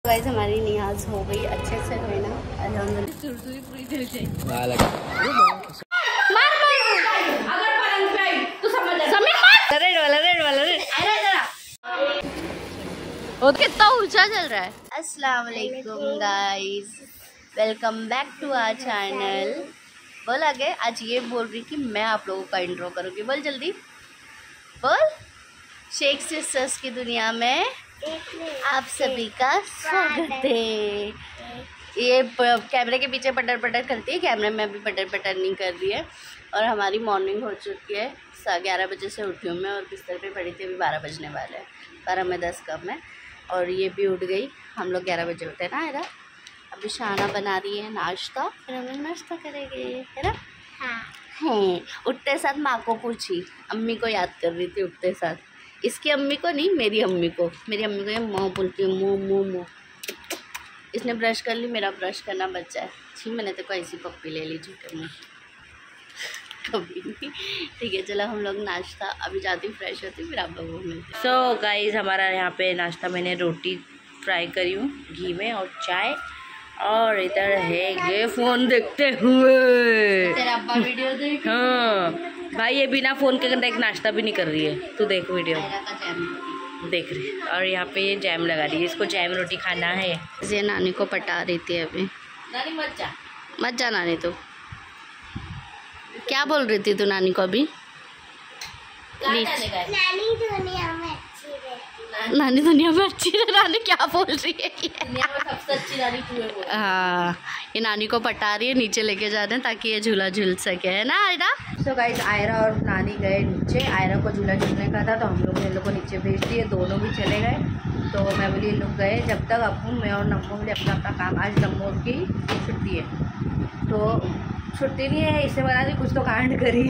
Guys हमारी नियाज हो गई अच्छे से है ना, कितना ऊंचा चल रहा है। अस्सलाम वालेकुम guys, welcome back to our channel. बोल आगे। आज ये बोल रही कि मैं आप लोगों का इंट्रो करूँगी। बोल जल्दी बोल। शेख सिस्टर्स की दुनिया में आप सभी का स्वागत है। ये कैमरे के पीछे पटर पटर करती है, कैमरे में अभी पटर पटर नहीं कर रही है। और हमारी मॉर्निंग हो चुकी है, 11 बजे से उठी हूँ मैं और बिस्तर पे पड़ी थी। अभी 12 बजने वाले हैं, 12 में 10 कम है। और ये भी उठ गई। हम लोग 11 बजे उठे ना है ना। अभी शाना बना रही है नाश्ता, फिर हम लोग नाश्ता करेंगे है ना। हाँ, उठते साथ माँ को पूछी, अम्मी को याद कर रही थी उठते साथ। इसकी अम्मी को नहीं, मेरी अम्मी को। मेरी अम्मी को ये मुँह बोलती है, मुँह मुँह मुँह। इसने ब्रश कर ली, मेरा ब्रश करना बच्चा है। छी, मैंने तो कोई ऐसी पप्पी ले ली झूठे मुँह कभी नहीं। ठीक है चलो हम लोग नाश्ता, अभी जाती फ्रेश होती फिर आप लोगों को मिलते। सो गाइज हमारा यहाँ पे नाश्ता, मैंने रोटी फ्राई करी हूँ घी में और चाय। और इधर है ये फ़ोन देखते हुए तेरा अब्बा वीडियो देख। हाँ भाई, ये बिना फ़ोन के एक नाश्ता भी नहीं कर रही है। तू देख वीडियो देख रही है। और यहाँ पे ये जैम लगा रही है, इसको जैम रोटी खाना है। ये नानी को पटा रही थी अभी। नानी मत जा नानी। तो क्या बोल रही थी तू नानी को अभी? नानी दुनिया में अच्छी है। नानी क्या बोल रही है? दुनिया में सबसे अच्छी नानी तू है। हाँ, ये नानी को पटा रही है, नीचे लेके जा रहे हैं ताकि ये झूला झूल सके है ना आयरा। तो गाइस आयरा और नानी गए नीचे। आयरा को झूला झूलने का था तो हम लोग ने इन लोग को नीचे भेज दिए, दोनों भी चले गए। तो मैं बोली ये लोग गए जब तक अप्पू मैं और नम्मो बोले अपना अपना काम। आज नम्मो की छुट्टी है, तो छुट्टी नहीं है इससे बना दी कुछ तो कांड करी।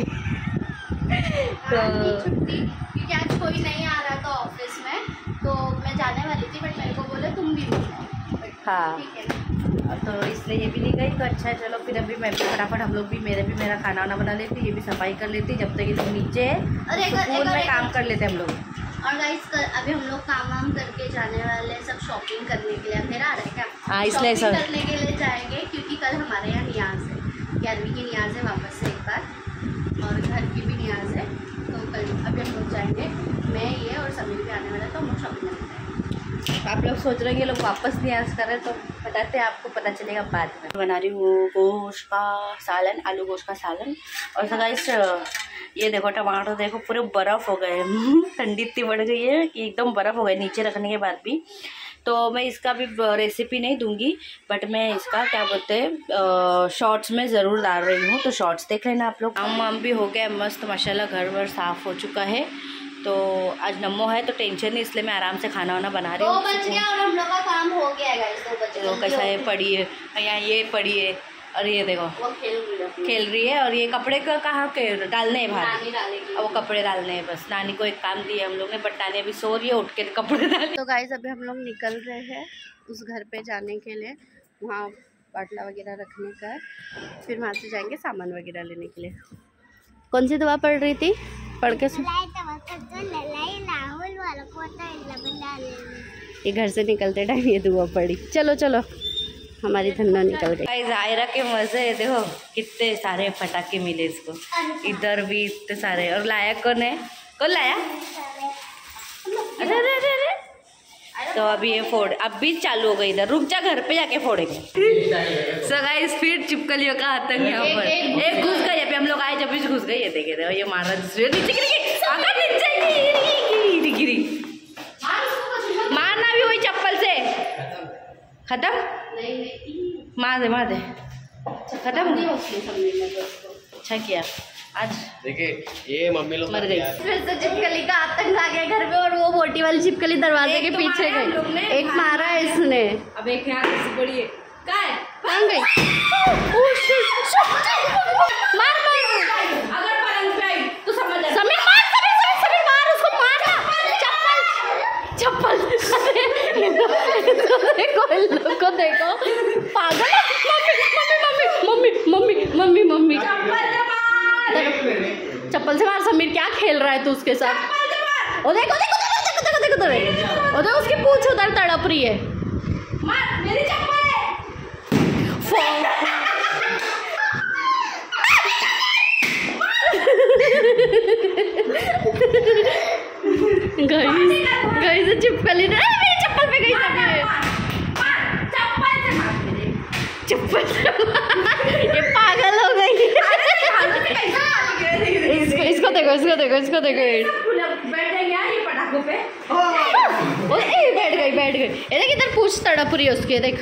तो छुट्टी क्योंकि आज कोई नहीं आ रहा था ऑफिस में, तो मैं जाने वाली थी बट मेरे को बोले तुम भी नहीं जाओ। हाँ ठीक है ना, तो इसलिए ये भी नहीं गई। तो अच्छा चलो फिर अभी मैं भी फटाफट, हम लोग भी मेरा खाना वाना बना लेती, ये भी सफाई कर लेती जब तक ये लोग नीचे स्कूल में काम कर लेते हम लोग। और गाइस अभी हम लोग काम वाम करके जाने वाले सब शॉपिंग करने के लिए। अंधेरा आ रहा है क्या? हाँ, इसलिए शॉपिंग करने के लिए जाएंगे क्योंकि कल हमारे यहाँ नियाज है, 11वीं की नियाज है वापस से एक बार, और घर की भी नियाज है। तो कल अभी हम लोग जाएंगे, मैं ये और समीर भी आने वाला है, तो हम लोग शॉपिंग करने जाएंगे। आप लोग सोच रहे हैं ये लोग वापस नियाज कर रहे हैं, तो बताते हैं आपको पता चलेगा बाद में। बना रही हूँ गोश्त का सालन, आलू गोश्त का सालन। और तो गाइस ये देखो टमाटर देखो पूरे बर्फ़ हो गए। ठंडी इतनी बढ़ गई है कि एकदम बर्फ़ हो गए नीचे रखने के बाद भी। तो मैं इसका भी रेसिपी नहीं दूंगी, बट मैं इसका क्या बोलते हैं शॉर्ट्स में ज़रूर डाल रही हूँ, तो शॉर्ट्स देख लेना आप लोग। आम भी हो गया मस्त माशाल्लाह, घर वर साफ़ हो चुका है। तो आज नम्मो है तो टेंशन नहीं, इसलिए मैं आराम से खाना वाना बना रही हूँ। 2 बज गया और हम लोग का काम हो गया है गाइस। 2 बजे तो कैसा है पड़ी है यहाँ, ये पड़ी है और ये देखो वो खेल रही है। और ये कपड़े का कहाँ के डालने हैं बाहर, अब वो कपड़े डालने हैं बस। नानी को एक काम दिया हम लोग ने, बट नानी अभी सो रही है, उठ के कपड़े डाले। तो गाइस अभी हम लोग निकल रहे हैं उस घर पे जाने के लिए, वहाँ बाटला वगैरह रखने का। फिर वहाँ से जाएंगे सामान वगैरह लेने के लिए। कौन सी दवा पढ़ रही थी? पढ़ के सुन। ये घर से निकलते टाइम ये दुआ पड़ी। चलो चलो हमारी धन्ना निकल गई। आयरा के मजे देखो, कितने सारे पटाखे मिले इसको, इधर भी इतने सारे। और लाया कौन है? कौन लाया? अरे अरे अरे अरे। तो अभी ये फोड़, अब भी चालू हो गई। इधर रुक जा, घर पे जाके फोड़ेंगे। सो गाइस फिर चिपकलियों का आतंक यहाँ पर। एक घुस गई, अभी हम लोग आए जब भी घुस गई। ये देखे थे ये मारा नीचे गिरी। मारना भी वही चप्पल से। खत्म? मार दे खत्म। अच्छा किया आज। देखिए ये मम्मी लोग मर गई। फिर से छिपकली का आतंक आ गया घर में, और वो मोटी वाली छिपकली दरवाजे के पीछे गई। एक मारा है इसने। अब एक यहाँ से बड़ी है, कहाँ गई? मार अगर पलंग पे आई तो समझ जा। समीर मार उसको, मारना। चप्पल देखो देखो पागल। मम्मी चप्पल से मार। समीर क्या खेल रहा है तू उसके साथ? ओ देखो उसकी पूंछ उधर तड़प रही है। गई से चिपकल ही नहीं, मेरी चप्पल पे गई चप्पल ये पागल हो गई। इसको देखो इसको देखो इसको देखो, बैठ गई। ये देख इधर पूछ तड़प रही है उसके, देख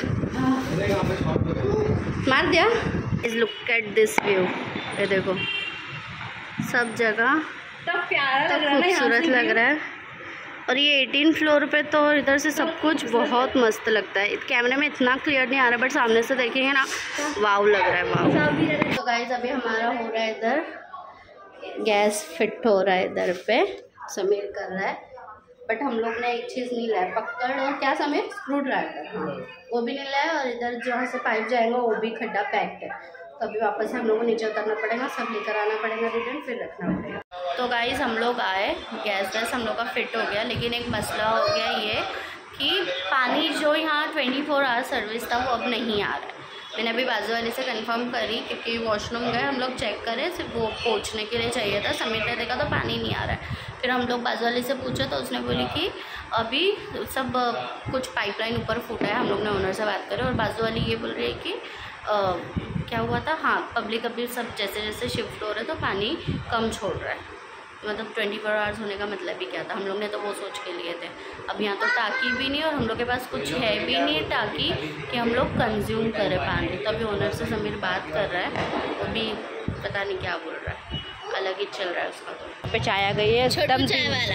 मार दिया। लुक एट दिस व्यू, ये देखो सब जगह खूबसूरत लग रहा है। और ये 18 फ्लोर पे तो इधर से सब कुछ बहुत मस्त लगता है। कैमरे में इतना क्लियर नहीं आ रहा, बट सामने से देखेंगे ना वाव लग रहा है, वाव। तो गाइस अभी हमारा हो रहा है इधर गैस फिट हो रहा है, इधर पे समीर कर रहा है। बट हम लोग ने एक चीज़ नहीं लाया, पकड़ और क्या समीर, स्क्रू ड्राइवर, हाँ वो भी नहीं लाया। और इधर जहाँ से पाइप जाएगा वो भी खड्डा पैक्ड है, तो अभी वापस हम लोगों को नीचे उतरना पड़ेगा, सब लेकर आना पड़ेगा रिटर्न, फिर रखना पड़ेगा। तो गाइस हम लोग आए, गैस हम लोग का फिट हो गया, लेकिन एक मसला हो गया ये कि पानी जो यहाँ 24 आवर सर्विस था वो अब नहीं आ रहा है। मैंने अभी बाजू वाले से कंफर्म करी, क्योंकि वॉशरूम गए हम लोग, चेक करें, सिर्फ वो पोंछने के लिए चाहिए था। समीर ने देखा तो पानी नहीं आ रहा है। फिर हम लोग बाजू वाले से पूछे तो उसने बोली कि अभी सब कुछ पाइपलाइन ऊपर फूटा है। हम लोग ने ओनर से बात करी और बाजू वाली ये बोल रही है कि क्या हुआ था, हाँ पब्लिक अभी सब जैसे जैसे शिफ्ट हो रहे तो पानी कम छोड़ रहा है। मतलब 24 आवर्स होने का मतलब ही क्या था, हम लोग ने तो वो सोच के लिए थे। अब यहाँ तो टाँकी भी नहीं और हम लोग के पास कुछ है भी नहीं टाँकी कि हम लोग कंज्यूम करें पानी। तो अभी ओनर से समीर बात कर रहा है, वो भी पता नहीं क्या बोल रहा है, अलग ही चल रहा है उसका। तो पे चाय आ गई है, एकदम चाय वाला।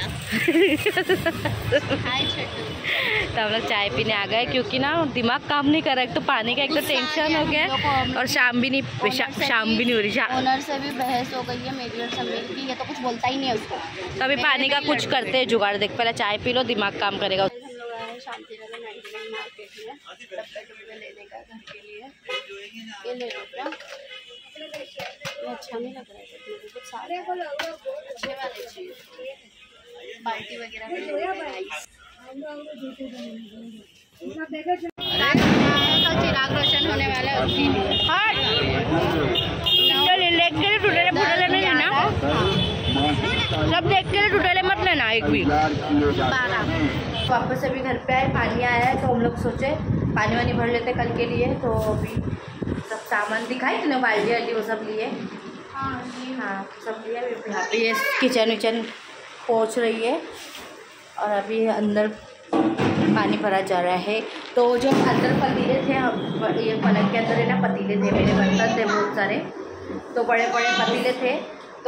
हाय छोटू। तो हम लोग चाय पीने आ गए, क्योंकि ना दिमाग काम नहीं कर रहा है। एक तो पानी का एक तो टेंशन हो गया, और शाम भी नहीं हो रही। ओनर से भी बहस हो गई है मेरी और समीर की, ये तो कुछ बोलता ही नहीं है उसको। तो अभी पानी का कुछ करते हैं जुगाड़, देख पहले चाय पी लो, दिमाग काम करेगा। हम लोग आए शांति नगर 99 मार्केट में डब्बे लेने का घर के लिए। ये ले लो क्या, अच्छा नहीं लग रहा है, कुछ सारे अच्छे वाले चाहिए, बाल्टी वगैरह में चिराग रोशन होने वाला है उसके लिए। सब देख के टूटे मत लेना एक भी। वापस अभी घर पे आए, पानी आया है तो हम लोग सोचे पानी वानी भर लेते कल के लिए। तो अभी सब सामान दिखाई तुमने, बाल्टी वाल्टी वो सब लिए, हाँ सब लिया। यहाँ पे ये किचन विचन पोंछ रही है और अभी अंदर पानी भरा जा रहा है। तो जो अंदर पतीले थे, ये पलंग के अंदर है ना पतीले थे, मेरे बर्तन थे बहुत सारे, तो बड़े बड़े पतीले थे। तो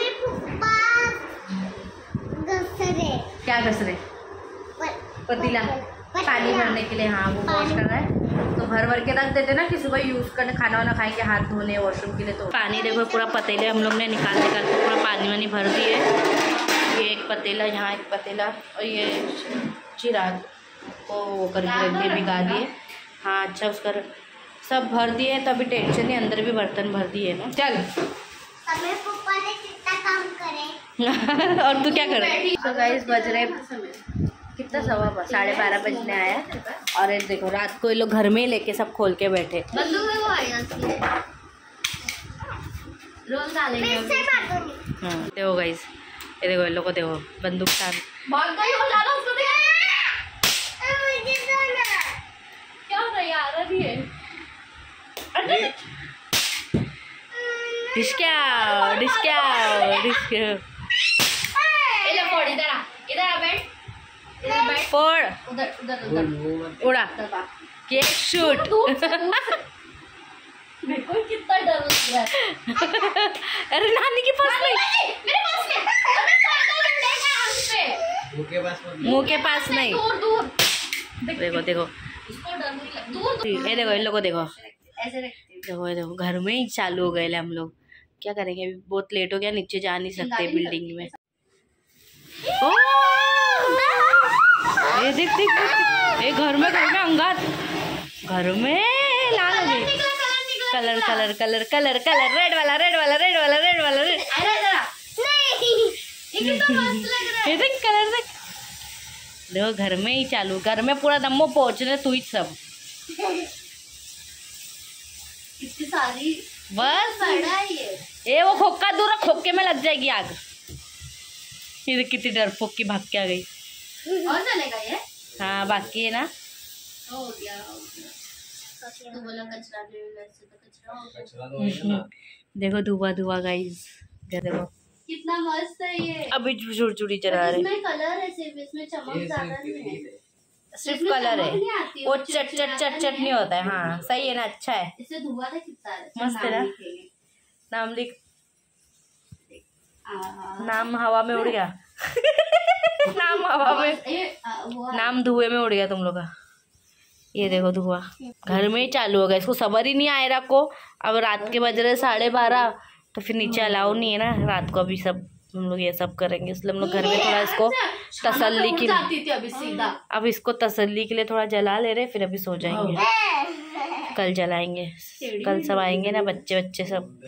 क्या घस रहे, पतीला पानी भरने के लिए, हाँ वो वॉश कर रहा है। तो भर के रख देते ना कि सुबह यूज़ करने, खाना वाना खाएंगे, हाथ धोने वॉशरूम के लिए। तो पानी देखो पूरा पतीले हम लोग ने निकाल के पूरा पानी वानी भर दिए। ये एक पतीला, यहाँ एक पतीला, और ये चिराग को वो करके रख दिए, भिगा दिए। हाँ अच्छा उसका सब भर दिए, तो अभी टेंशन नहीं, अंदर भी बर्तन भर दिए ना। चल और तू क्या कर रही? तो गाइस बज रहे कितना, 12:15 बजने आया। और ये देखो रात को ये लोग घर में ही लेके सब खोल के बैठे। देखो गाइस, ये देखो ये लोग को देखो बंदूक तान फोड़ उड़ा केक शूट। मेरे को कितना डर लग रहा है। अरे नानी के पास नहीं, मेरे पास नहीं, मुंह के पास नहीं, दूर। देखो देखो ये देखो इन लोगों को देखो, ऐसे देखो घर में ही चालू हो गए हम लोग। क्या करेंगे, अभी बहुत लेट हो गया, नीचे जा नहीं सकते बिल्डिंग में। ओ ये देख ये घर में अंगात, घर में लाल हो गई। Colour colour colour colour colour red वाला रेड वाला रेड वाला रेड वाला रेड। ये देख कलर देख, देखो घर में ही चालू, घर में पूरा दम्मो पहुंचने तू ही सब इतनी सारी बस। ये वो खोखा दूर, खोखे में लग जाएगी आग। ये कितनी डरपोक की भाग के आ गई। और चलेगा ये? हाँ बाकी है ना। हो गया तो बोला कचरा नहीं, वैसे तो कचरा हो गया। देखो धुआं धुआं गाइस, देखो कितना मस्त है ये। अभी चुड़ी चला रहे। इसमें कलर है सिर्फ, इसमें चमक ज्यादा नहीं है, सिर्फ कलर है। वो चट चट चट चट नहीं होता है। हाँ सही है ना, अच्छा है। इससे धुआं था कितना मस्त है ना। नाम लिख, नाम हवा में उड़ गया। नाम हवा में, नाम धुएं में उड़ गया तुम लोग का। ये देखो धुआं घर में ही चालू हो गया। इसको सबर ही नहीं आयरा को। अब रात के बज रहे 12:30, तो फिर नीचे अलाउ नहीं है ना रात को। अभी सब हम लोग ये सब करेंगे, इसलिए हम लोग घर में थोड़ा इसको तसल्ली के लिए, अब इसको तसल्ली के लिए थोड़ा जला ले रहे, फिर अभी सो जाएंगे। कल जलाएंगे, कल सब आएंगे ना, बच्चे बच्चे सब।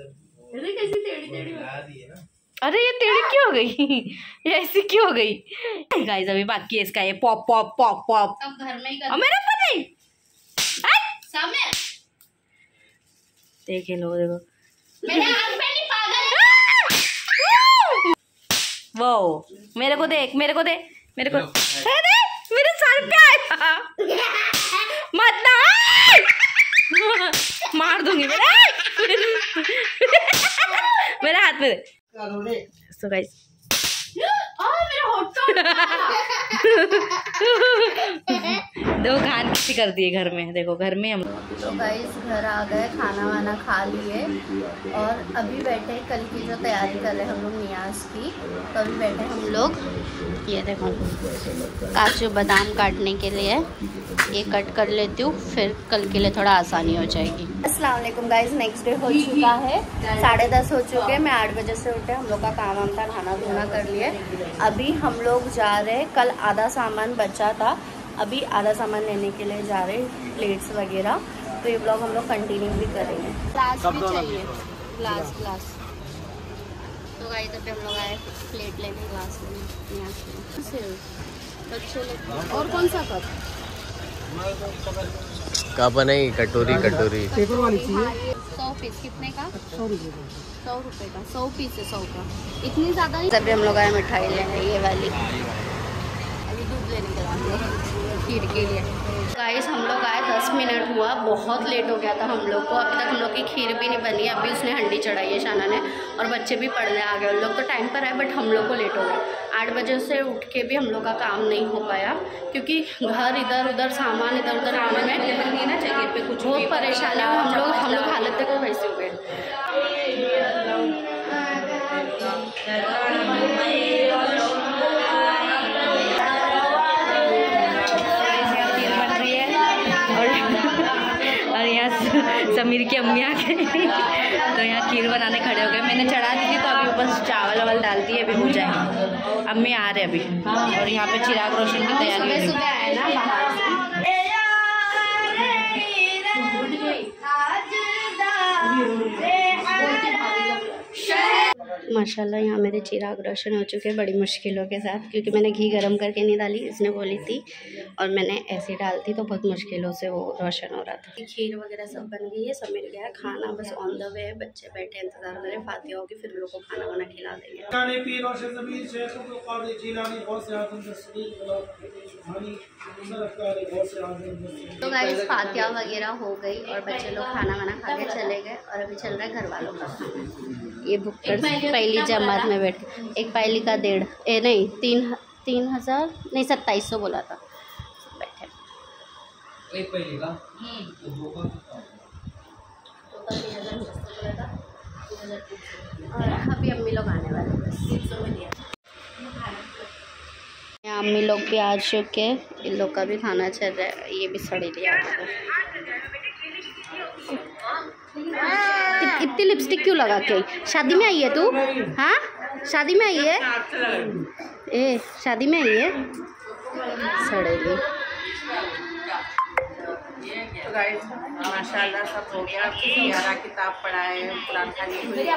अरे ये टेढ़ी क्यों हो गई? ये ऐसी क्यों हो गई? गाइस अभी बाकी है इसका ये पॉप पॉप पॉप पॉप। अब घर में ही कर। मेरा ऊपर नहीं सामने देखे लो, देखो मेरे हाथ पे नहीं, पागल। वो मेरे को देख, मेरे को दे, मेरे को अरे मेरे सर पे आया। मत ना, मार दूंगी मेरे हाथ में। So guys, देखो घान किसी कर दिए घर में। देखो घर में हम तो गाइस घर आ गए, खाना वाना खा लिए और अभी बैठे कल की जो तैयारी कर रहे हैं हम लोग नियाज की। तो अभी बैठे हम लोग, ये देखो काजू बादाम काटने के लिए, ये कट कर लेती हूँ, फिर कल के लिए थोड़ा आसानी हो जाएगी। अस्सलाम वालेकुम गाइस, नेक्स्ट डे हो चुका है, 10:30 हो चुके हैं। मैं 8 बजे से उठे, हम लोग का काम वाम था, खाना धोना कर लिए। अभी हम लोग जा रहे हैं, कल आधा सामान बचा था, अभी आधा सामान लेने के लिए जा रहे हैं, प्लेट्स वगैरह। तो ये ब्लॉग हम लोग कंटिन्यू भी करेंगे। ग्लास भी चाहिए, ग्लास ग्लास। तो गाइस अभी हम लोग आए प्लेट लेने, ग्लास लेने यहाँ से। अच्छे लगते। और कौन सा कप? कप नहीं, कटोरी कटोरी। पेपर वाली चाहिए। 100 पीस कितने का? 100 रुपये का। 100 रुपये का 100 पीस है, 100 का, इतनी ज़्यादा नहीं। तभी हम लोग आए मिठाई लेने, ये वाली। अभी दूध लेने के बाद खीर के लिए। गाइस हम लोग आए 10 मिनट हुआ, बहुत लेट हो गया था हम लोग को। अभी तक हम लोग की खीर भी नहीं बनी है। अभी उसने हंडी चढ़ाई है शाना ने, और बच्चे भी पढ़ने आ गए। उन लोग तो टाइम पर आए, बट हम लोग को लेट हो गया। 8 बजे से उठ के भी हम लोग का काम नहीं हो पाया, क्योंकि घर इधर उधर, सामान इधर उधर आने में ना जगह पे कुछ बहुत परेशानी हो। हम लोग हालत देखो वैसे हो गए। और यहाँ समीर की अम्मी आ गई, तो यहाँ खीर बनाने खड़े हो गए। मैंने चढ़ा दी थी, तो अभी बस चावल वावल डालती है, अभी हो जाएंगे। अम्मी आ रहे अभी। और यहाँ पे चिराग रोशन की तैयारी सुबह आए ना बाहर से। माशाल्लाह यहाँ मेरे चिराग रोशन हो चुके हैं बड़ी मुश्किलों के साथ, क्योंकि मैंने घी गरम करके नहीं डाली, इसने बोली थी, और मैंने ऐसे डाल दी, तो बहुत मुश्किलों से वो रोशन हो रहा था। खीर वगैरह सब बन गई है, सब मिल गया है। खाना बस ऑन द वे है, बच्चे बैठे इंतजार कर रहे हैं, फातिहा होगी फिर लोग को खाना वाना खिला देंगे। तो गाइस फातिहा वगैरह हो गई और बच्चे लोग खाना वाना खा के चले गए, और अभी चल रहा है घर वालों का खाना। ये भुक्कड़ पहली जमात में बैठे, एक पहली का 1.5 नहीं 3,000 नहीं 2700 बोला था, बैठे एक पहली का। और अभी अम्मी लोग आने वाले हैं, बस 300 में दिया। यहाँ अम्मी लोग भी आ चुके, इन लोग का भी खाना चल रहा है। ये भी सड़ी लिया। इतनी लिपस्टिक क्यों लगा के? शादी में आई है तू? हाँ शादी में आई है? ए शादी में आई है? सड़ेगी। तो गाइस माशाल्लाह सब हो गया, यारा किताब पढ़ा है, कुरान खानी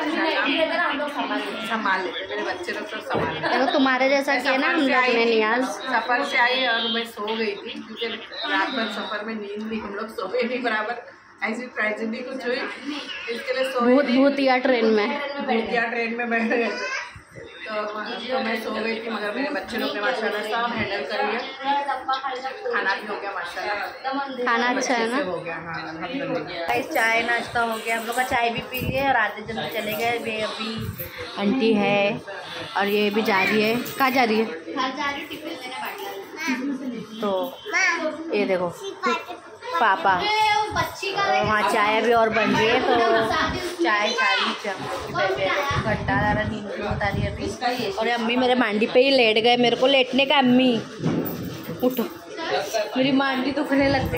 संभाल लेते, मेरे बच्चे लोग सब संभाल लेते। देखो तुम्हारे जैसा किया ना हम लोग ने। नियाज सफ़र से आई और मैं सो गई थी, क्योंकि रात भर सफ़र में नींद भी हम लोग सोए नहीं बराबर। ऐसी ट्रेजेडी कुछ हुई, इसके लिए सोए भूतिया ट्रेन में, भूतिया ट्रेन में बैठ गए। तो मैं सो गई थी, मगर मेरे बच्चे लोग ने माशाल्लाह सब हैंडल कर लिया। खाना भी हो गया माशाल्लाह, खाना अच्छा है ना? हो गया। हाँ अल्हम्दुलिल्लाह। चाय नाश्ता हो गया, हम लोग का चाय भी पी लिए और आधे जन चले गए। वे अभी आंटी है और ये भी जा रही है। कहाँ जा रही है? तो ये देखो पापा वहाँ चाय अभी और बन रही है, तो चाय घंटा ज़्यादा नींद नहीं होता रही अभी। और अम्मी मेरे मांडी पे ही लेट गए, मेरे को लेटने का। अम्मी उठो, मेरी मांडी दुखने लगती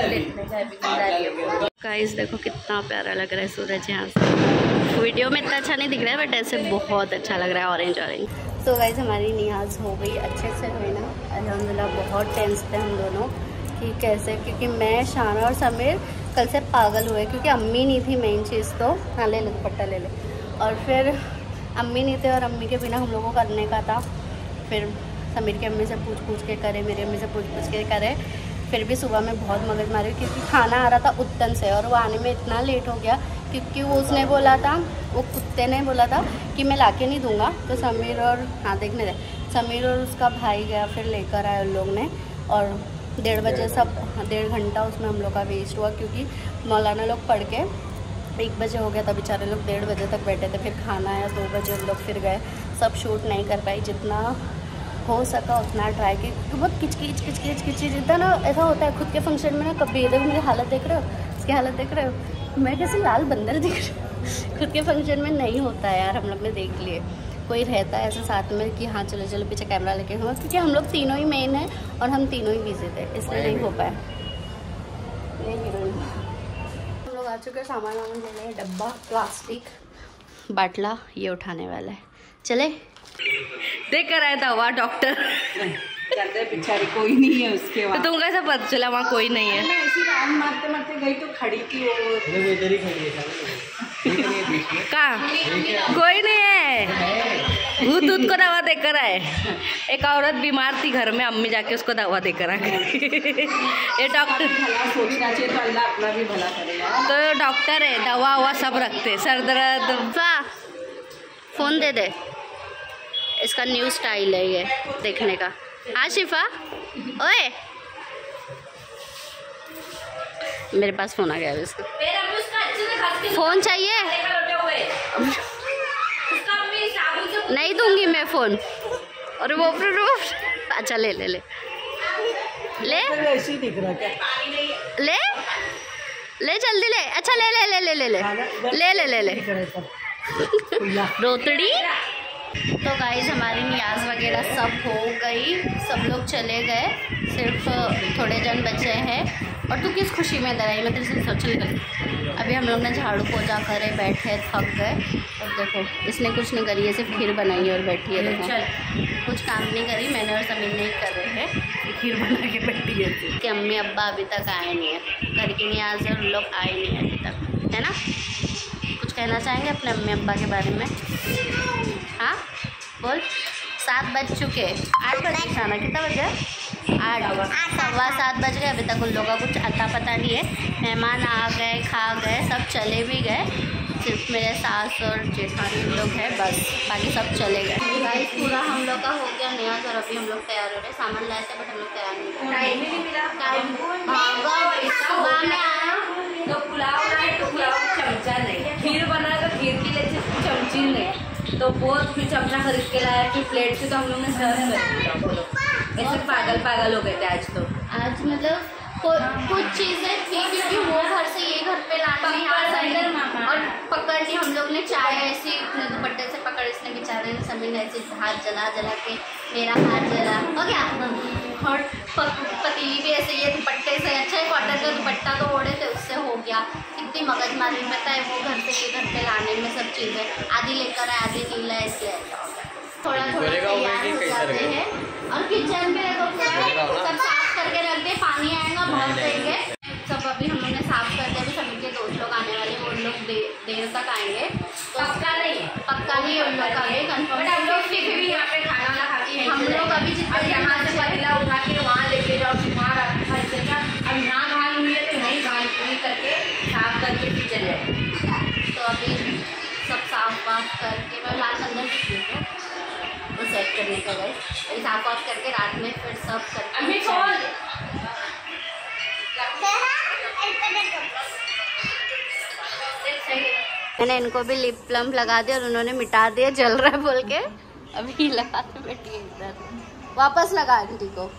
है। गाइस देखो कितना प्यारा लग रहा है सूरज यहाँ से। वीडियो में इतना अच्छा नहीं दिख रहा है बट ऐसे बहुत अच्छा लग रहा है, ऑरेंज ऑरेंज। तो गाइस हमारी नियाज हो गई अच्छे से हुई ना, अल्हम्दुलिल्लाह। बहुत टेंस थे हम दोनों कि कैसे, क्योंकि मैं, शाना और समीर कल से पागल हुए क्योंकि अम्मी नहीं थी मेन चीज़। तो हाँ ले ले दुपट्टा ले ले। और फिर अम्मी नहीं थे और अम्मी के बिना हम लोगों को करने का था। फिर समीर की अम्मी से पूछ के करे, मेरी अम्मी से पूछ के करे। फिर भी सुबह में बहुत मगज मारी क्योंकि खाना आ रहा था उत्तन से और वो आने में इतना लेट हो गया क्योंकि वो उसने बोला था, वो कुत्ते ने बोला था कि मैं लाके नहीं दूंगा। तो समीर और हाँ देखने दे, समीर और उसका भाई गया, फिर लेकर आए उन लोग ने। और 1:30 बजे सब 1.5 घंटा उसमें हम लोग का वेस्ट हुआ क्योंकि मौलाना लोग पढ़ के 1 बजे हो गया था, बेचारे लोग 1:30 बजे तक बैठे थे। फिर खाना आया 2 बजे, हम लोग फिर गए। सब शूट नहीं कर पाई, जितना हो सका उतना ट्राई की क्योंकि बहुत किचकिच जितना ना ऐसा होता है खुद के फंक्शन में ना। कभी देखो मेरी हालत देख रहे हो, इसकी हालत देख रहे हो, मैं कैसे लाल बंदर दिख रही हूँ। खुद के फंक्शन में नहीं होता है यार, हम लोग ने देख लिए। कोई रहता है ऐसे साथ में कि हाँ चलो चलो पीछे कैमरा लेके हुआ, क्योंकि हम लोग तीनों ही मेन हैं और हम तीनों ही बिजी थे, इसलिए नहीं हो पाया। ये हीरोइन हम लोग आ चुके हैं, सामान वामान ले लें, डब्बा प्लास्टिक बाटला ये उठाने वाला है। चले देख कर आया था वहाँ डॉक्टर बेचारी कोई नहीं है उसके तो तुम कैसे पता चला वहाँ कोई नहीं है? मैं ऐसी राउंड मारते मारते गई तो खड़ी थी वो इधर ही खड़ी है। कहाँ कोई नहीं है? भूत को दवा देकर आए। एक औरत बीमार थी घर में, अम्मी जाके उसको दवा देकर आ गई। ये डॉक्टर सोचना चाहिए तो अल्लाह अपना भी भला करेगा। तो डॉक्टर है, दवा ववा सब रखते, सर दर्द। फोन दे दे, इसका न्यू स्टाइल है ये देखने का। हाँ शिफा, ओए मेरे पास फोन आ गया है इसका। फोन चाहिए? नहीं दूंगी मैं फोन। और वो अच्छा ले ले ले ले ऐसे ही दिख रहा क्या? ले ले जल्दी ले। अच्छा ले ले ले ले ले ले ले ले ले ले रोतड़ी। तो गाइस हमारी नियाज वगैरह सब हो गई, सब लोग चले गए, सिर्फ थोड़े जन बचे हैं। और तू किस खुशी में इधर आई? मैं तेरे से सोच रही। अभी हम लोग ने झाड़ू पोछा करे, बैठे थक गए। और देखो इसने कुछ नहीं करी है, सिर्फ खीर बनाई है और बैठी है। देखो कुछ काम नहीं करी, मैंने और समीर नहीं कर रहे हैं, खीर बना के बैठी है कि अम्मी अब्बा अभी तक आए नहीं है, घर की नियाज और लोग आए नहीं है अभी तक, है ना? कुछ कहना चाहेंगे अपने अम्मी अब्बा के बारे में? हाँ बोल। 7 बज चुके, 8 बजे खाना, कितना बजे? 8 7:15 बज गए। अभी तक उन लोगों का कुछ अता पता नहीं है। मेहमान आ गए, खा गए, सब चले भी गए, सिर्फ मेरे सास और जेठानी लोग हैं बस, बाकी सब चले गए। गाइस पूरा हम लोग का हो गया नियाज और अभी हम लोग तैयार हो रहे हैं। सामान लाए थे बट हम लोग तैयार नहीं हुए, टाइम ही नहीं मिला। सुबह में आया तो पुलाव लाए तो पुलाव चमचा नहीं, खीर बना तो खीर के लिए चमची नहीं, तो बहुत फिर चमचा खरीद के लाया, फिर प्लेट से तो हम लोग ने सर्व कर दिया। ऐसे पागल हो गए थे आज। तो आज मतलब कुछ चीज़ें थी क्योंकि वो घर से ये घर पे लाने में यहाँ सही और पकड़ ली हम लोग ने। चाय ऐसी दुपट्टे से पकड़, इसने बेचारे ने सभी ने ऐसे हाथ जला के मेरा हाथ जला हो गया। और पतीली भी ऐसे ये दुपट्टे से, अच्छा कॉटन का दुपट्टा तो ओढ़े थे उससे हो गया। कितनी मगजमारी पता है वो घर से ये घर पे लाने में, सब चीज़ें आधी लेकर आए आधी नहीं लाए, इसलिए थोड़ा तैयार हो जाते हैं। और किचन में सब साफ करके रख दे, पानी आएगा भर देंगे सब। अभी हम लोग ने साफ कर दिया। अभी सभी के दोस्त लोग आने वाले, वो लोग देर तक आएंगे, तो पक्का नहीं है उन लोग का भी कंफर्म। हम लोग भी यहाँ पे खाना खाती हैं, हम लोग अभी जितना यहाँ से पतीला उठा के वहाँ लेके जाओ, फिर वहाँ रखा है। अब यहाँ घाल हुई है तो वहीं घाल पूरी करके साफ करके फिर चले। तो अभी सब साफ वाफ करके मैं लाल अंदर सर्व करने का गए, साफ वाफ करके रात में फिर सर्व करके मैंने इनको भी लिप प्लम लगा दिया और उन्होंने मिटा दिया, जल रहा है बोल के अभी लगाते बैठी है इधर। वापस लगा आंटी को,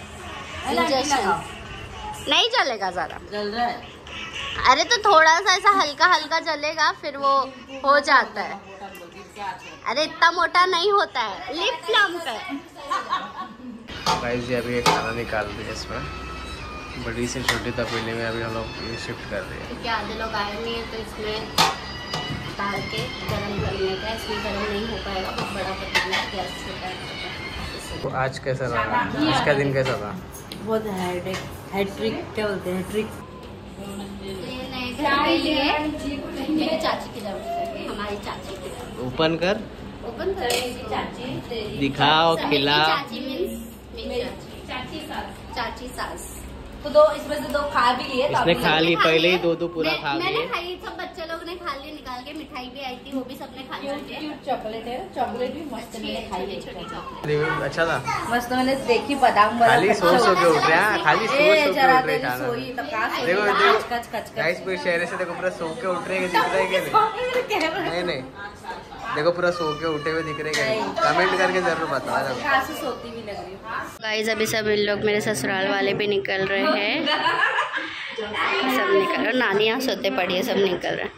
नहीं जलेगा ज़्यादा, जल रहा है। अरे तो थोड़ा सा ऐसा हल्का हल्का जलेगा फिर वो हो जाता है। अरे इतना मोटा नहीं होता है लिप प्लम पे। गाइस जी अभी एक खाना निकाल रही है इसमें, बड़ी से छोटी तपेली में अभी हम लोग ये शिफ्ट कर रहे हैं क्योंकि आधे लोग आए नहीं है तो इसमें डाल के गर्म कर लेते हैं, इसमें गर्म नहीं हो पाएगा, बहुत बड़ा पतीला गैस छोटा है। तो आज कैसा रहा, आज का दिन कैसा था? बहुत हैट्रिक क्या बोलते हैं, हैट्रिक। ये नए घर के लिए मेरी चाची की तरफ से, हमारी चाची की तरफ। ओपन कर, ओपन कर चाची दिखाओ, खिलाओ। चाची मीन्स मेरी चाची सास। तो दो इसमें से दो खा भी लिए, इसने खा ली पहले ही, दो पूरा खा मैंने लिए। खाई, सब बच्चे लोग ने खा ली निकाल के, मिठाई भी आई थी वो भी सबने खा ली। चॉकलेट है, चॉकलेट भी मस्त मैंने खाई है, छोटी चॉकलेट रिव्यू अच्छा था, मस्त मैंने देखी बादाम वाला। खाली सो सो के उठ रहे हैं, खाली सो सो के उठ रहे हैं सोई तब कहाँ सोई? देखो कच कच कच कच। गाइस पूरे चेहरे से देखो पूरा सो के उठ रहे हैं, दिख रहा है कि नहीं? नहीं देखो पूरा सो के उठे हुए दिख रहे हैं, कमेंट करके जरूर बताओ। कहाँ से सोती भी लग रही है। गाइस अभी सब इन लोग मेरे ससुराल वाले भी निकल रहे हैं, सब निकल रहे, नानी यहाँ सोते पड़ी है, सब निकल रहे हैं।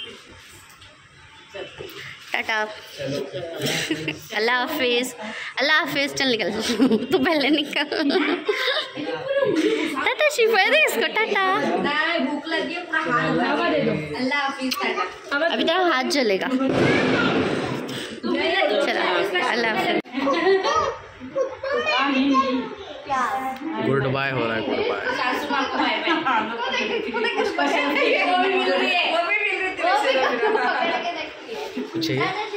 टाटा अल्लाह हाफिज, अल्लाह हाफिज, चल निकल तू पहले निकल। टाटा शिफा दे इसको, टाटा। भूख लगी है, पूरा हाथ दे दो। अल्लाह हाफिज, टाटा। अभी तेरा हाथ जलेगा, चला अल्लाह हाफिज। गुड बाय हो रहा है, गुड बाय। सासू माँ को बाय कुछ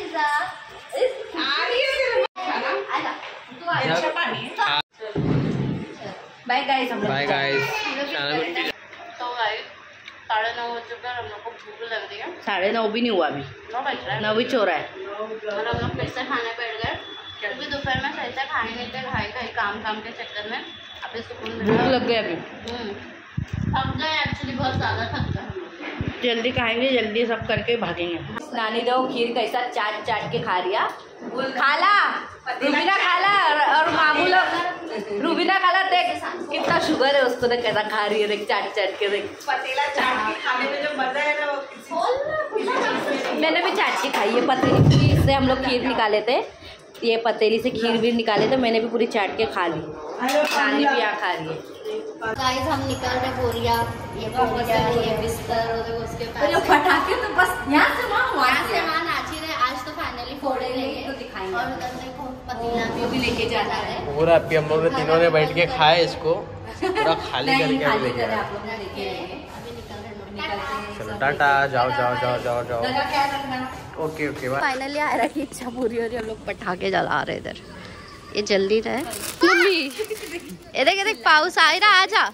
बाय गाइस, बाय गाइस। तो गाइस 9:30 हो चुका है, हम लोग को भूख लग रही है। 9:30 भी नहीं हुआ अभी, 9 बज रहा है, 9 भी हो रहा है। और हम लोग फिर से खाने बैठ गए क्योंकि दोपहर में सही से खाने नहीं थे, खाई काम के चक्कर में अभी सुकून भूख लग गई अभी, थक गए एक्चुअली, बहुत ज़्यादा थक गए हम लोग। जल्दी खाएंगे, जल्दी सब करके भागेंगे। नानी दो खीर कैसा चाट चाट के खा रिया, खाला रूबीना खाला और मामू लोग, रूबीना खाला देख कितना शुगर है उसको, देख कैसा खा रही है, देख चाट चाट के, देख पतीला चाट के खाने में जो मजा है ना वो मैंने भी चाट के खाई है पतीली से, हम लोग खीर निकाले थे, ये पतीली से खीर भी निकाले थे, मैंने भी पूरी चाट के खा ली, नानी भी यहाँ खा रही है। गाइस हम निकल रहे, बोरिया ये बिस्तर और उसके पास पटाखे तो बस यहाँ से वहाँ नाच ही रहे। आज तो फाइनली फोड़े लेंगे तो दिखाएंगे, और उधर देखो पतीला भी लेके जाना है पूरा। अभी हम लोग तीनों ने बैठ के खाए इसको, पूरा खाली करके खाली लेके करे आए। आप लोग ना, देखिए चलो टाटा, जाओ जाओ जाओ जाओ जाओ। Okay okay bye. फाइनली आ रहा की इच्छा पूरी हो रही है, हम लोग पटाखे जला रहे इधर, ये जल्दी रहे। मम्मी ये देख पाउस आ रहा, आजा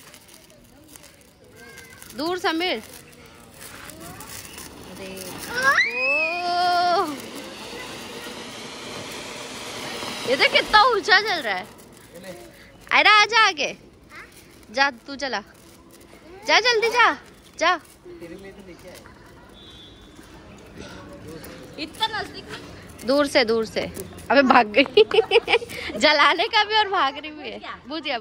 दूर समीर। ये देख कितना ऊंचा चल रहा है। अरे आजा आगे जा, तू चला जा, जल्दी जा जा। इतना नजदीक, दूर से अबे भाग गई। जलाने का भी और भाग रही भी है। बुझिया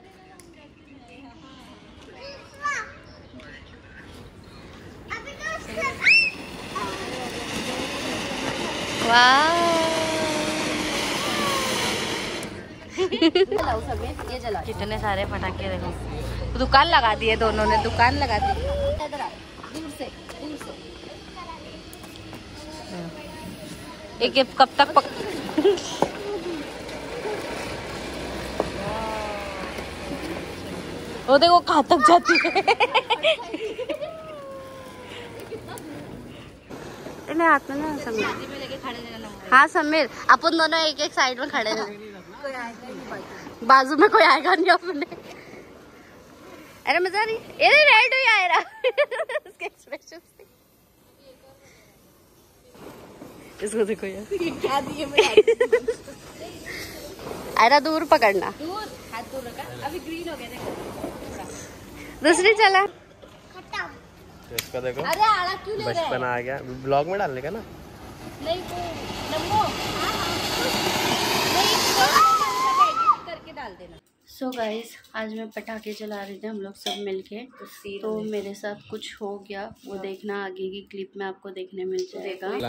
ये जला कितने सारे पटाखे देखो, दुकान लगा दिए दोनों ने, दुकान लगा दी। दूर से एक कब तक वो देखो कहाँ तक जाती है। इन्हें हाथ में ना समीर, हाँ समीर अपन दोनों एक साइड में खड़े हैं, बाजू में कोई आएगा नहीं अपने। अरे मजा नहीं, अरे रेड हुई आ रहा। इसके एक्सप्रेशन से इसको देखो यार क्या दिए आयरा दूर पकड़ना, दूर हाथ दूर रखा। अभी ग्रीन हो गया देखो। दूसरी चला। तो इसका देखो अरे आड़ा क्यों ले रहे हैं? बचपन आ गया, ब्लॉग में डालने का ना। नहीं वो नंबो नहीं एडिट करके डाल देना। सो गाइस आज मैं पटाखे चला रहे थे हम लोग सब मिलके, तो मेरे साथ कुछ हो गया, वो देखना आगे की क्लिप में आपको देखने मिल जाएगा।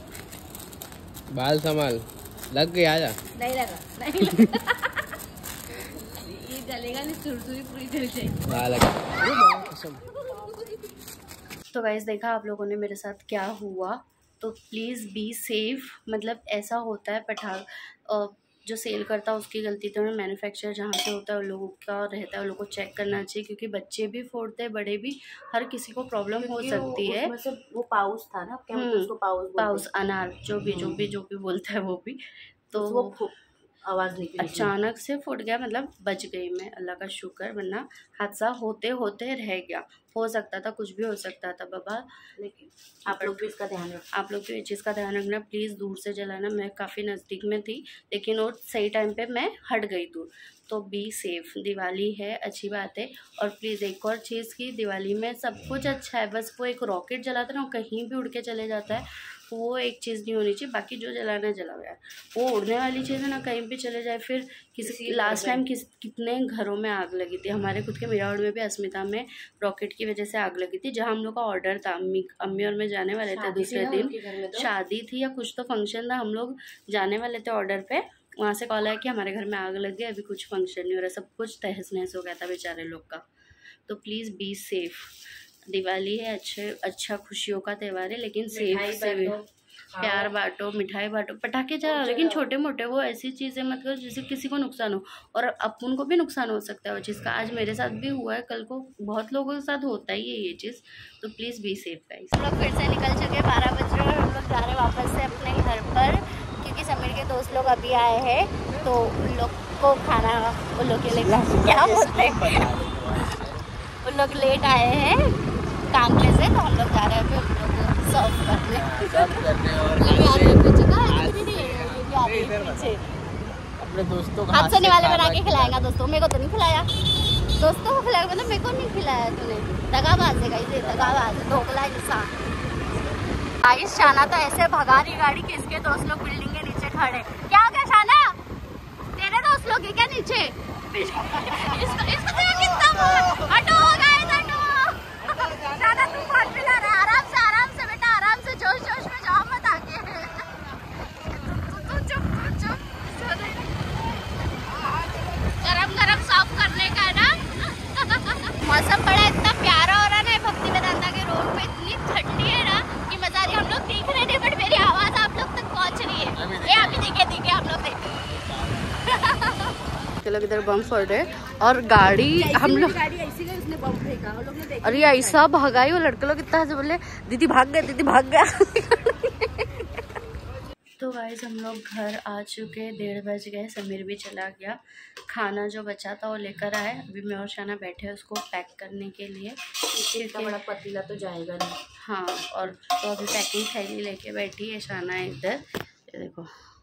बाल संभाल, लग गया आजा। नहीं लगा, नहीं लगा। ये जलेगा नहीं, सुरसुरी पूरी जल जाएगी। तो गाइस देखा आप लोगों ने मेरे साथ क्या हुआ, तो प्लीज़ बी सेफ। मतलब ऐसा होता है पटाख जो सेल करता है उसकी गलती तो मैन्युफैक्चर जहाँ से होता है उन लोगों का रहता है, उन लोगों को चेक करना चाहिए, क्योंकि बच्चे भी फोड़ते हैं, बड़े भी, हर किसी को प्रॉब्लम हो सकती है। वो पाउस था ना, क्या बोलते हैं उसको? पाउस अनार जो भी बोलता है वो भी, तो वो आवाज़ निकली, अचानक से फूट गया। मतलब बच गई मैं, अल्लाह का शुक्र, वरना हादसा होते होते रह गया। हो सकता था, कुछ भी हो सकता था बाबा। लेकिन आप लोग भी इसका ध्यान रखो। आप लोग भी इस चीज़ का ध्यान रखना प्लीज़। दूर से जलाना, मैं काफ़ी नज़दीक में थी लेकिन वो सही टाइम पे मैं हट गई दूर। तो बी सेफ, दिवाली है, अच्छी बात है। और प्लीज़ एक और चीज़ की, दिवाली में सब कुछ अच्छा है, बस वो एक रॉकेट जलाता है ना, वो कहीं भी उड़ के चले जाता है, वो एक चीज़ नहीं होनी चाहिए। बाकी जो जलाना है जलाओ यार, वो उड़ने वाली चीज़ है ना, कहीं भी चले जाए। फिर किसी लास्ट टाइम कितने घरों में आग लगी थी, हमारे खुद के मिरावड़ में भी, अस्मिता में रॉकेट की वजह से आग लगी थी, जहाँ हम लोग का ऑर्डर था, अम्मी और मैं जाने वाले थे दूसरे दिन, शादी थी या कुछ तो फंक्शन था, हम लोग जाने वाले थे ऑर्डर पे। वहाँ से कॉल आया कि हमारे घर में आग लग गई, अभी कुछ फंक्शन नहीं हो रहा, सब कुछ तहस नहस हो गया था बेचारे लोग का। तो प्लीज़ बी सेफ। दिवाली है, अच्छा खुशियों का त्यौहार है, लेकिन सेफ से प्यार बांटो, मिठाई बांटो, पटाखे चलाओ, लेकिन छोटे मोटे, वो ऐसी चीज़ें मत करो जिससे किसी को नुकसान हो, और अपन को भी नुकसान हो सकता है वो चीज़ का। आज मेरे साथ भी हुआ है, कल को बहुत लोगों के साथ होता ही है ये चीज़। तो प्लीज़ बी सेफ गाइस। हम लोग फिर से निकल चुके, 12 बज रहे और हम लोग जा रहे वापस से अपने घर पर, क्योंकि समीर के दोस्त लोग अभी आए हैं, तो उन लोग को खाना, उन लोग के लिए क्या बोलते हैं, उन लोग लेट आए हैं काम पे से, तो हम लोग जा रहे हैं फिर सर्व करने। अपने दोस्तों को हाथ से निवाले बना के खिलाएगा दोस्तों, मेरे को तो नहीं खिलाया, दोस्तों को खिलाएगा, मतलब मेरे को नहीं खिलाया तूने। दगाबाज है गाइस, दगाबाज, ढोकला इंसान। आइस शाना तो ऐसे भगा रही गाड़ी कि इसके दोस्त लोग बिल्डिंग के नीचे खड़े। क्या हो गया शाना, तेरे दोस्त लोग है क्या नीचे? इसको तो कितना हटो गाइस, हटो। शाना तू बहुत पिला रहा है, आराम से बेटा, आराम से, जोश जोश में जाओ मत आगे। तू चुप गरम साफ करने का है ना। मौसम बड़ा इतना प्यारा हो रहा है ना भक्ति वेदांता के रोड पे, इतनी ठंडी है ना कि मजा आ रही है। हम लोग दिख रहे थे बट मेरी आवाज आप लोग तक पहुंच रही है। ये अभी दिखे आप लोग देखे लोग इधर बम फोड़ रहे, और गाड़ी हम लोग, अरे ऐसा भगाई वो लड़के लोग, इतना बोले दीदी भाग गया, दीदी भाग गया। तो गाइस हम लोग घर आ चुके, 1:30 बज गए, समीर भी चला गया। खाना जो बचा था वो लेकर आए, अभी मैं और शाना बैठे हैं उसको पैक करने के लिए। इतना बड़ा पतीला तो जाएगा नहीं। हाँ, और तो अभी पैकिंग थैली लेके बैठी है शाना इधर, ये देखो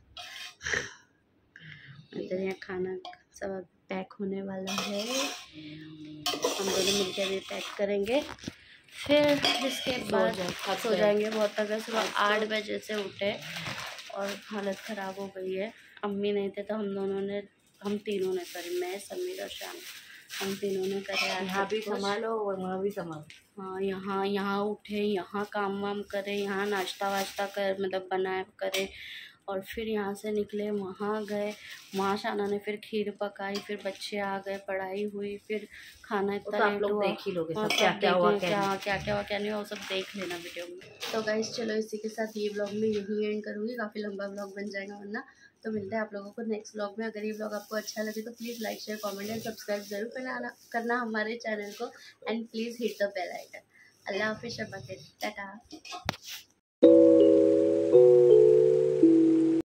इधर, यहाँ खाना सब पैक होने वाला है, हम दोनों मिलकर अभी पैक करेंगे, फिर इसके बाद सो जाएंगे। बहुत तक सुबह 8 बजे से उठे और हालत ख़राब हो गई है। अम्मी नहीं थे तो हम तीनों ने सॉरी, मैं, समीर और शाम, हम तीनों ने करे। यहाँ भी संभालो और वहाँ भी संभालो। हाँ, यहाँ उठे, यहाँ काम वाम करे, यहाँ नाश्ता वाश्ता कर, मतलब बनाए करे, और फिर यहाँ से निकले, वहाँ गए, वहाँ शाना ने फिर खीर पकाई, फिर बच्चे आ गए, पढ़ाई हुई, फिर खाना इतना आप लोग देख ही लोगे क्या क्या हुआ, क्या नहीं हुआ, वो सब देख लेना वीडियो में। तो गाइस चलो इसी के साथ ये ब्लॉग में यही एंड करूँगी, काफ़ी लंबा ब्लॉग बन जाएगा वरना। तो मिलते हैं आप लोगों को नेक्स्ट ब्लॉग में। अगर ये ब्लॉग आपको अच्छा लगे तो please like, share, comment and subscribe जरूर करना हमारे चैनल को, and please hit the bell icon. अल्लाह हाफिज़, टाटा।